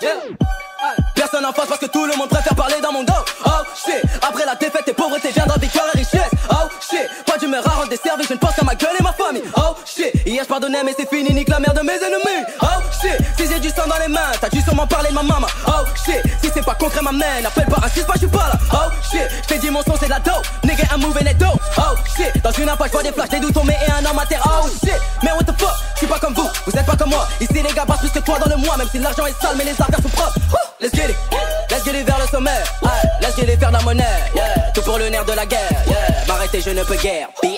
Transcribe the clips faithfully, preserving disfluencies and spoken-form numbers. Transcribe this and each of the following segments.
Yeah. Personne en face parce que tout le monde préfère parler dans mon dos. Oh shit, après la défaite et pauvreté viendra victoire et richesse. Oh shit, pas d'humeur à rendre des services, je ne pense qu'à ma gueule et ma famille. Oh shit, hier je pardonnais mais c'est fini, nique la mère de mes ennemis. Oh shit, si j'ai du sang dans les mains, t'as dû sûrement parler de ma maman. Oh shit, si c'est pas concret ma mère, appelle pas raciste, pas je suis pas là. Oh shit, j't'ai dit mon son c'est de la dope, nigga I'm moving it dope. Oh shit, dans une impasse je vois des flashs, des doutes tombés et un homme à terre. Oh shit, mais what the fuck, je suis pas comme vous, vous êtes pas comme moi. Ici les gars passent plus que toi dans le mois, même si l'argent est sale mais les affaires sont propres. Let's get it, let's get it vers le sommet. Aye, let's get it faire de la monnaie. Yeah, tout pour le nerf de la guerre. Yeah, m'arrêter je ne peux guère. Bitch.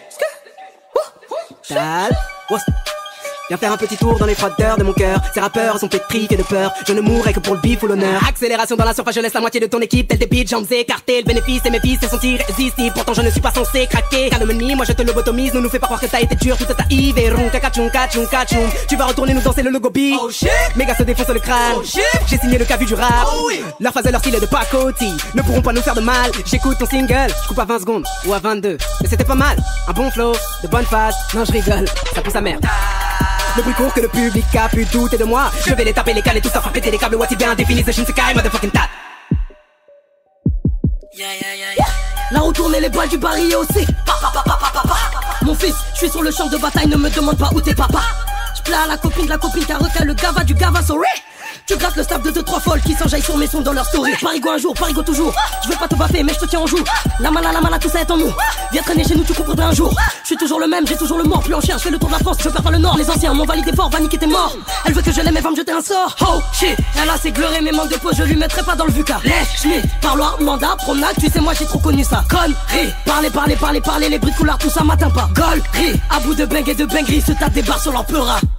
Tal, viens faire un petit tour dans les froideurs de mon cœur. Ces rappeurs sont pétrifiés de peur. Je ne mourrai que pour le bif ou l'honneur. Accélération dans la surface, je laisse la moitié de ton équipe. Tel des beats, jambes écartées. Le bénéfice et mes vices sont irrésistibles. Pourtant je ne suis pas censé craquer. Calomnie, moi je te lobotomise. Ne nous fais pas croire que t'as été dur toute ta hive. Et ron, kakachum, kachum, kachum. Tu vas retourner nous danser le logo B. Oh shit, Méga se défonce le crâne. Oh shit, j'ai signé le cavu du rap. Oh oui. Leur phase et leur style est de pacotille. Ne pourront pas nous faire de mal. J'écoute ton single, je coupe à vingt secondes ou à vingt-deux. Mais c'était pas mal. Un bon flow, de bonne phase. Non je rigole, ça pousse sa merde. Le bruit court que le public a pu douter de moi. Je vais les taper les cales et tout ça, faire péter les câbles. What it bien définit, the Shinsekai, motherfucking tat. Yeah, yeah, yeah, yeah. La retourne et les balles du baril aussi. Mon fils, je suis sur le champ de bataille, ne me demande pas où t'es papa. J'plais à la copine de la copine qui a recalé le gava du gava, sorry. Tu grattes le staff de deux trois folles qui s'enjaillent sur mes sons dans leur story. Parigo un jour, parigo toujours. Je veux pas te baffer mais je te tiens en joue. La mala, la mala, tout ça est en nous. Viens traîner chez nous, tu comprendras un jour. Je suis toujours le même, j'ai toujours le mort. Plus en chien, je fais le tour de la France, je perds pas le nord. Les anciens m'ont validé fort, va niquer tes morts. Elle veut que je l'aime et va me jeter un sort. Oh shit, elle a ses glorés mais manque de peau, je lui mettrai pas dans le vuca. Lèche, schmitt, parloir, mandat, promenade, tu sais moi j'ai trop connu ça. Connerie, parler, parler, parler, parler, les bruits de couleur, tout ça m'atteint pas. Gollerie, à bout de bang et de bangerie, se tape des barres sur leur peura.